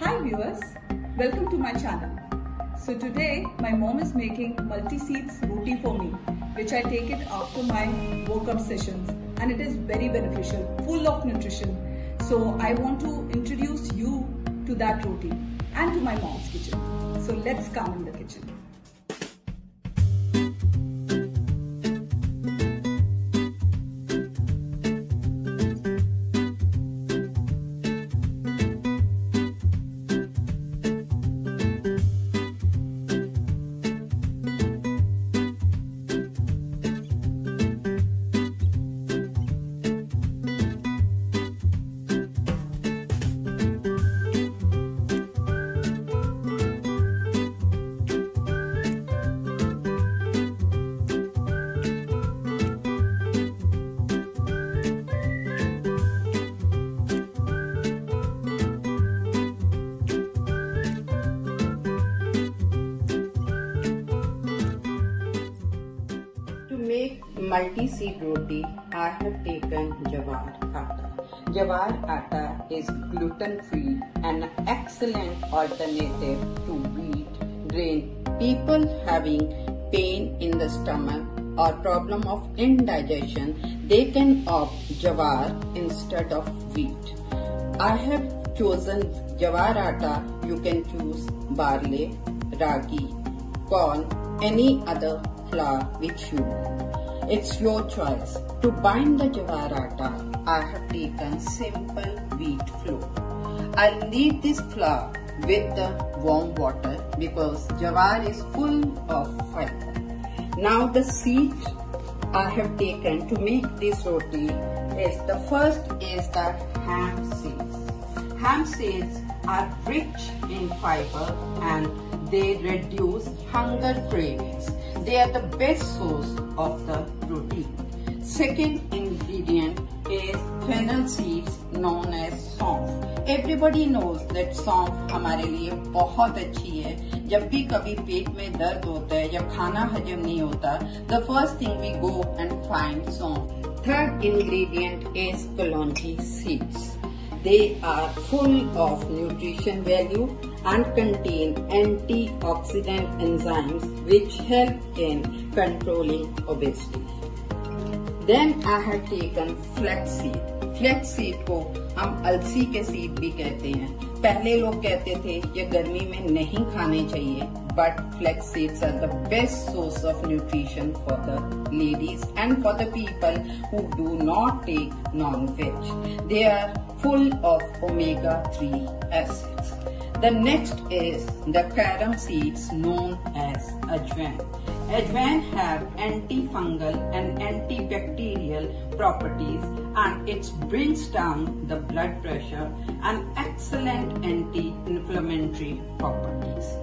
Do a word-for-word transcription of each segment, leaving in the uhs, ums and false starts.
Hi viewers, welcome to my channel. So today my mom is making multi-seeds roti for me, which I take it after my workout sessions, and it is very beneficial, full of nutrition. So I want to introduce you to that roti and to my mom's kitchen. So let's come in the kitchen. To make multi-seed roti, I have taken jawar atta. Jawar atta is gluten-free and an excellent alternative to wheat grain. People having pain in the stomach or problem of indigestion, they can opt jawar instead of wheat. I have chosen jawar atta. You can choose barley, ragi, corn, any other flour which you want. It's your choice. To bind the jawar atta, I have taken simple wheat flour. I'll knead this flour with the warm water because jawar is full of fiber. Now the seeds I have taken to make this roti is the first is the hemp seeds. Hemp seeds are rich in fiber and they reduce hunger cravings. They are the best source of the protein. Second ingredient is fennel seeds known as सौंफ. Everybody knows that सौंफ हमारे लिए बहुत अच्छी है. जब भी कभी पेट में दर्द होता है या खाना हजम नहीं होता, the first thing we go and find सौंफ. Third ingredient is kalonji seeds. They are full of nutrition value and contain antioxidant enzymes which help in controlling obesity. Then I have taken flaxseed. Flaxseed को हम अलसी के seed भी कहते हैं. पहले लोग कहते थे ये गर्मी में नहीं खाने चाहिए, but flax seeds are the best source of nutrition for the ladies and for the people who do not take non-veg. They are full of omega three acids. The next is the carom seeds known as ajwain. Ajwain have antifungal and antibacterial properties and it brings down the blood pressure and excellent anti-inflammatory properties.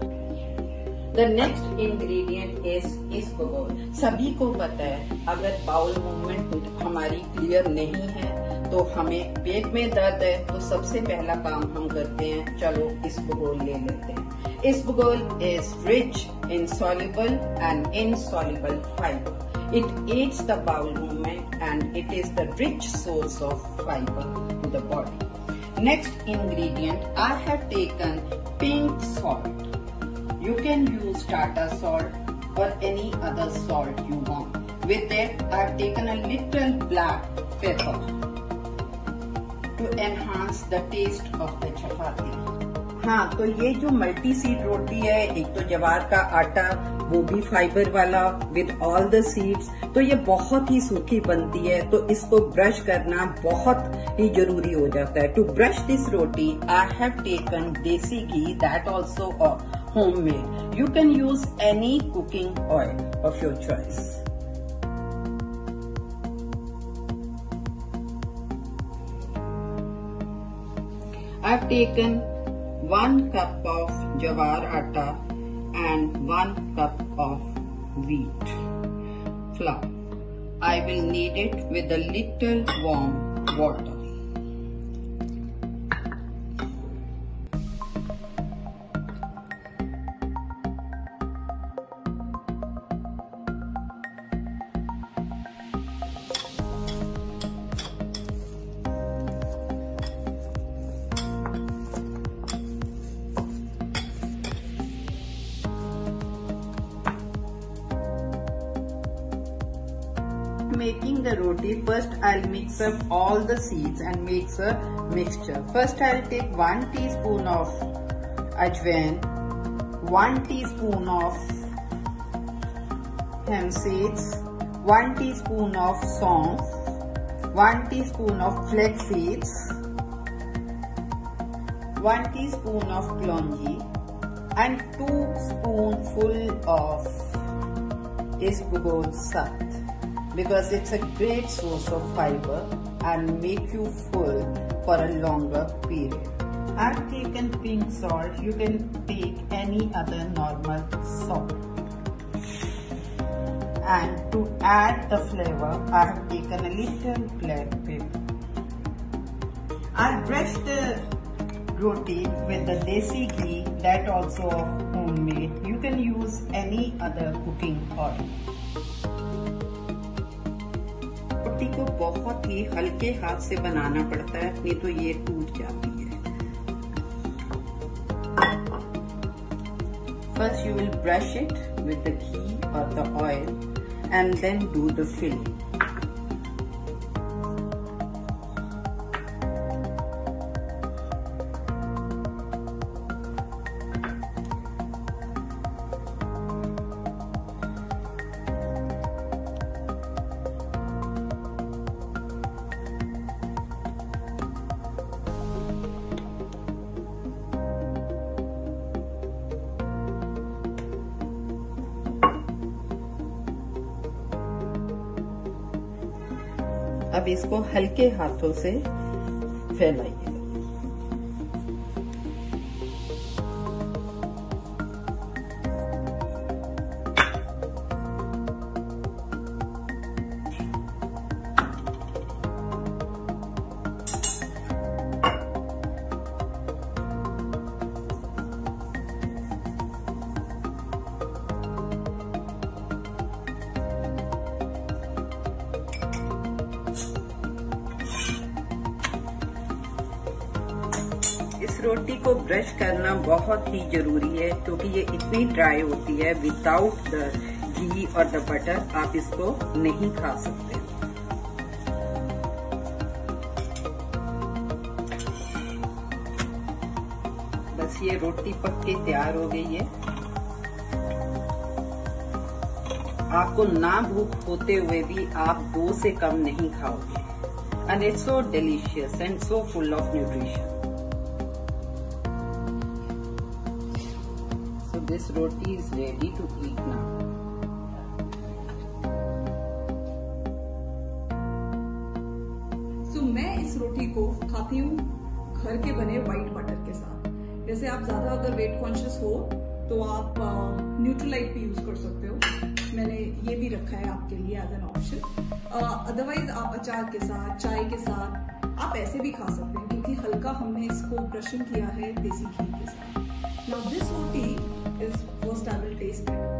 The next ingredient is isbgol. सभी को पता है अगर bowel movement हमारी clear नहीं है तो हमें पेट में दर्द है तो सबसे पहला काम हम करते हैं चलो isbgol ले लेते हैं. Isbgol is rich in soluble and insoluble fiber. It aids the bowel movement and it is the rich source of fiber to the body. Next ingredient, I have taken pink salt. You can use Tata salt or any other salt you want. With that, I have taken a little black pepper to enhance the taste of the chapati. हाँ, तो ये जो multi seed रोटी है, एक तो जवार का आटा, वो भी फाइबर वाला विद ऑल द सीड्स, तो ये बहुत ही सूखी बनती है, तो इसको ब्रश करना बहुत ही जरूरी हो जाता है. To brush this roti I have taken desi ghee that also homemade. You can use any cooking oil of your choice. I've taken one cup of jawar atta and one cup of wheat flour. I will knead it with a little warm water. making the roti, first I'll mix up all the seeds and make a mixture. First I'll take one teaspoon of ajwain, one teaspoon of hemp seeds, one teaspoon of saunf, one teaspoon of flax seeds, one teaspoon of kalonji, and two spoonful of isbgol sat, because it's a great source of fiber and make you full for a longer period. I've taken pink salt. You can take any other normal salt. And to add the flavor, I have taken a little black pepper. I'll brush the roti with the desi ghee, that also homemade. You can use any other cooking oil. रोटी को बहुत ही हल्के हाथ से बनाना पड़ता है, नहीं तो ये टूट जाती है. First you will brush it with the ghee or the oil and then do the filling. अब इसको हल्के हाथों से फैलाइए. इस रोटी को ब्रश करना बहुत ही जरूरी है, क्योंकि ये इतनी ड्राई होती है. विदाउट द घी और द बटर आप इसको नहीं खा सकते. बस ये रोटी पक के तैयार हो गई है. आपको ना भूख होते हुए भी आप दो से कम नहीं खाओगे. And it's so delicious and so full of nutrition. This roti is ready to eat now. So मैं इस रोटी को खाती हूँ घर के बने व्हाइट बटर के साथ. जैसे आप ज्यादा अगर वेट कॉन्शियस हो तो आप न्यूट्रीलाइट भी यूज कर सकते हो. मैंने ये भी रखा है आपके लिए एज एन ऑप्शन. अदरवाइज आप अचार के साथ, चाय के साथ आप ऐसे भी खा सकते हैं, क्योंकि हल्का हमने इसको ब्रशिंग किया है देसी घी के साथ. Now this roti is first I will taste it.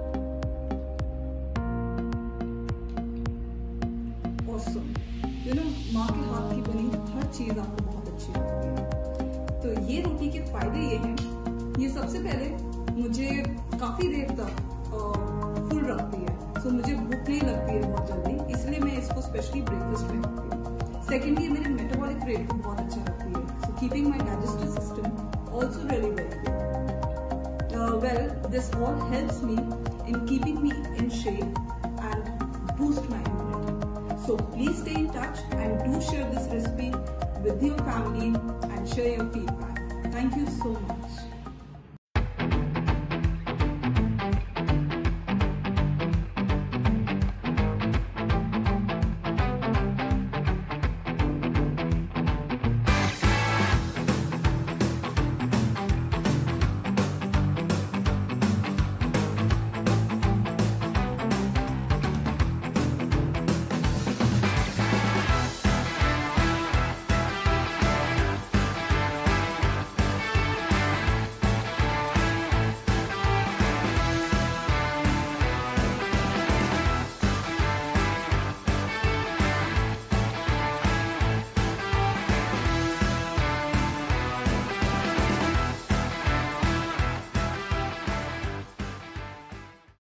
Awesome. You know, माँ के हाथ की बनी हर चीज आपको बहुत अच्छी लगती है. तो ये रोटी के फायदे ये हैं, ये सबसे पहले मुझे काफी देर तक फुल रखती है. सो so, मुझे भूख नहीं लगती है बहुत जल्दी, इसलिए मैं इसको स्पेशली ब्रेकफास्ट में खाती हूँ. सेकेंडली ये मेरे मेटाबॉलिक रेट को बहुत अच्छा रखती है. So keeping my digestive system also really very good. Uh, well, this all helps me in keeping me in shape and boost my immunity. So please stay in touch and do share this recipe with your family and share your feedback. Thank you so much.